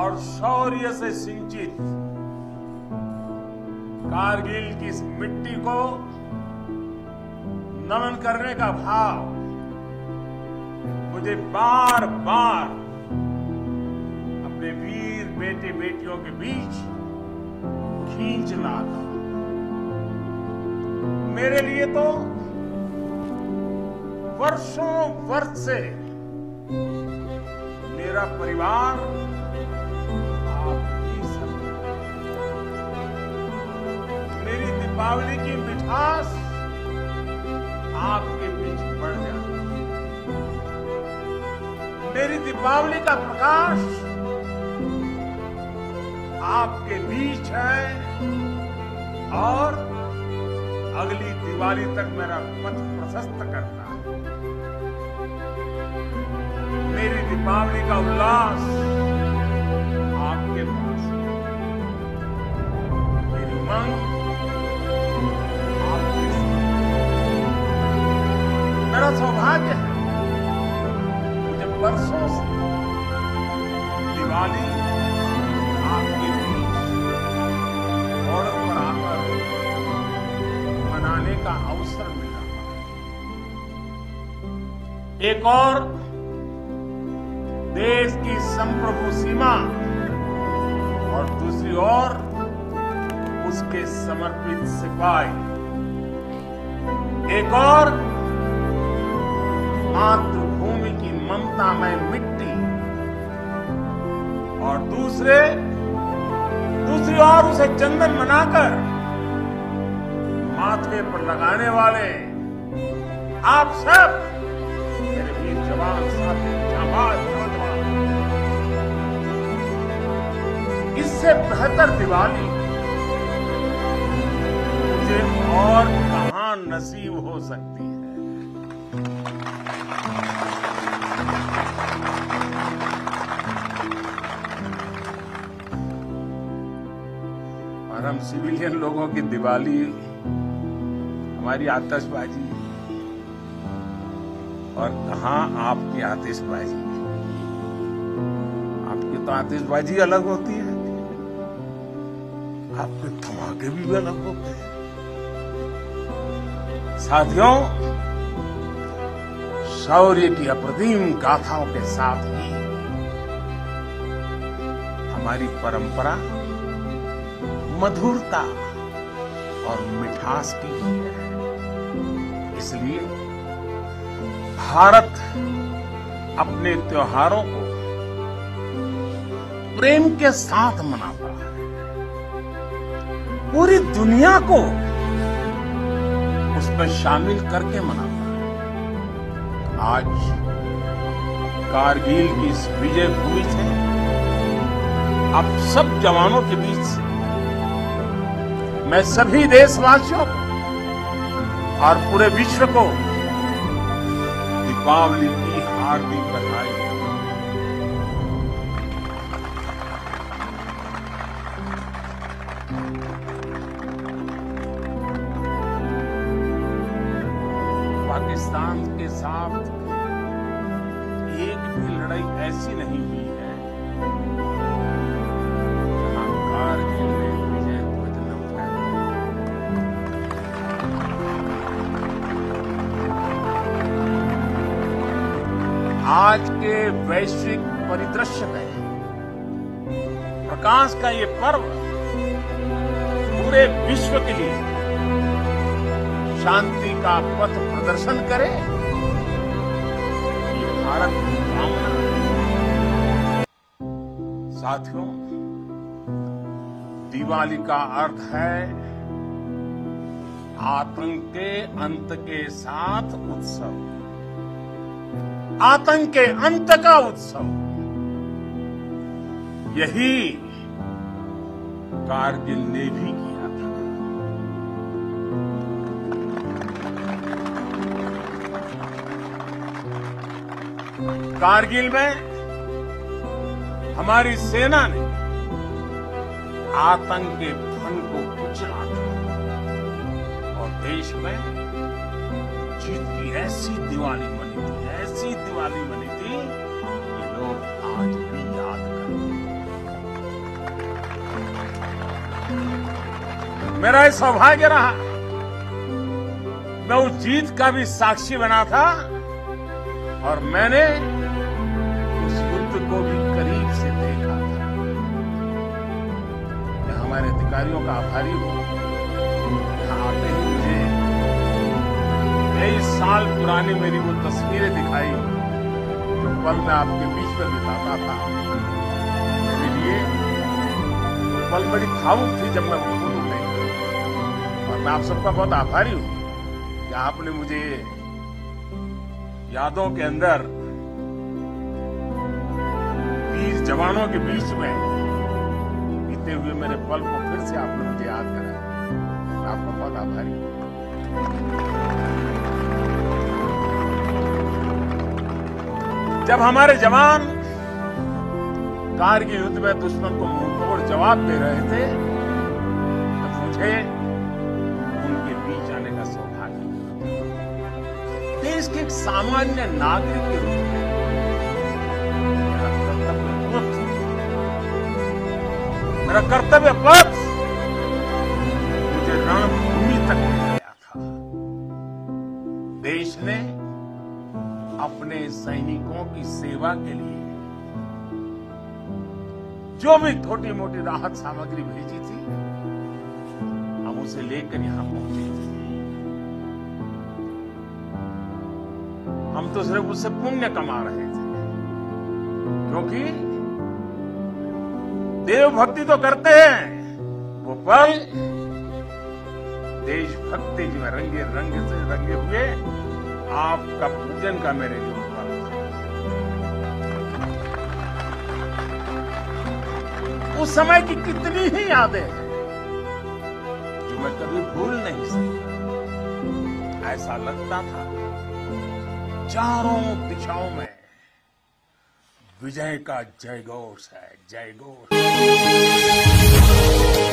और शौर्य से सिंचित कारगिल की इस मिट्टी को नमन करने का भाव मुझे बार बार अपने वीर बेटे बेटियों के बीच खींच लाता। मेरे लिए तो वर्षों वर्ष से मेरा परिवार आप ही सब। मेरी दीपावली की मिठास आपके बीच बढ़ जाती है। मेरी दीपावली का प्रकाश आपके बीच है और अगली दिवाली तक मेरा पथ प्रशस्त करता है। मेरी दीपावली का उल्लास आपके पास है। मेरी उमंग आपके साथ। मेरा सौभाग्य है मुझे बरसों से दिवाली आपके बीच घोड़ों पर आकर मनाने का अवसर मिला। एक और देश की संप्रभु सीमा और दूसरी ओर उसके समर्पित सिपाही। एक और मातृभूमि की ममतामय मिट्टी और दूसरी ओर उसे चंदन बनाकर माथे पर लगाने वाले आप सब मेरे वीर जवान साथी जांबाज नौजवान। इससे बेहतर दिवाली मुझे और कहां नसीब हो सकती है। और हम सिविलियन लोगों की दिवाली हमारी आतिशबाजी और कहां आपकी आतिशबाजी। आपकी तो आतिशबाजी अलग होती है, आपके धमाके भी अलग होते हैं। साथियों, शौर्य की अप्रतिम गाथाओं के साथ ही हमारी परंपरा मधुरता और मिठास की ही है। इसलिए भारत अपने त्योहारों को प्रेम के साथ मनाता है। पूरी दुनिया को उसमें शामिल करके मनाता है। आज कारगिल की इस विजय भूमि से आप सब जवानों के बीच से मैं सभी देशवासियों को और पूरे विश्व को दीपावली की हार्दिक बधाई। पाकिस्तान के साथ एक भी लड़ाई ऐसी नहीं हुई है जहां कारगिल में विजय ध्वज न फहराया। आज के वैश्विक परिदृश्य में प्रकाश का ये पर्व पूरे विश्व के लिए शांति का पथ प्रदर्शन करे, ये भारत की कामना है। साथियों, दिवाली का अर्थ है आतंक के अंत के साथ उत्सव, आतंक के अंत का उत्सव। यही कारगिल ने भी किया था। कारगिल में हमारी सेना ने आतंक के फन को कुचला था और देश में जीत की ऐसी दिवाली मनी थी, ऐसी दिवाली मनी थी कि लोग आज भी याद करते हैं। मेरा ये सौभाग्य रहा, मैं उस जीत का भी साक्षी बना था और मैंने उस युद्ध को भी करीब से देखा था। मैं हमारे अधिकारियों का आभारी हूं। यहां आते ही मुझे 23 साल पुरानी मेरी वो तस्वीरें दिखाई जो पल मैं आपके बीच में बिताता था। मेरे लिए पल बड़ी भावुक थी जब मैं वो फोटो देखा, और मैं आप सबका बहुत आभारी हूं कि आपने मुझे यादों के अंदर वीर जवानों के बीच में बीते हुए मेरे पल को फिर से आपने मुझे याद कराया। मैं आपका बहुत आभारी हूं। जब हमारे जवान कारगिल युद्ध में दुश्मन को मुंहतोड़ जवाब दे रहे थे, तब मुझे उनके बीच आने का सौभाग्य मिला। देश के एक सामान्य नागरिक के रूप में मेरा कर्तव्य पथ मुझे रणभूमि तक ले गया था। देश ने अपने सैनिकों की सेवा के लिए जो भी छोटी मोटी राहत सामग्री भेजी थी, हम उसे लेकर यहां पहुंचे थे। हम तो सिर्फ उससे पुण्य कमा रहे थे, क्योंकि देवभक्ति तो करते हैं, वो पल देशभक्ति में रंगे हुए आपका पूजन का मेरे लिए पल था। उस समय की कितनी ही यादें हैं जो मैं कभी भूल नहीं सकता। ऐसा लगता था चारों दिशाओं में विजय का जयघोष है, जयघोष।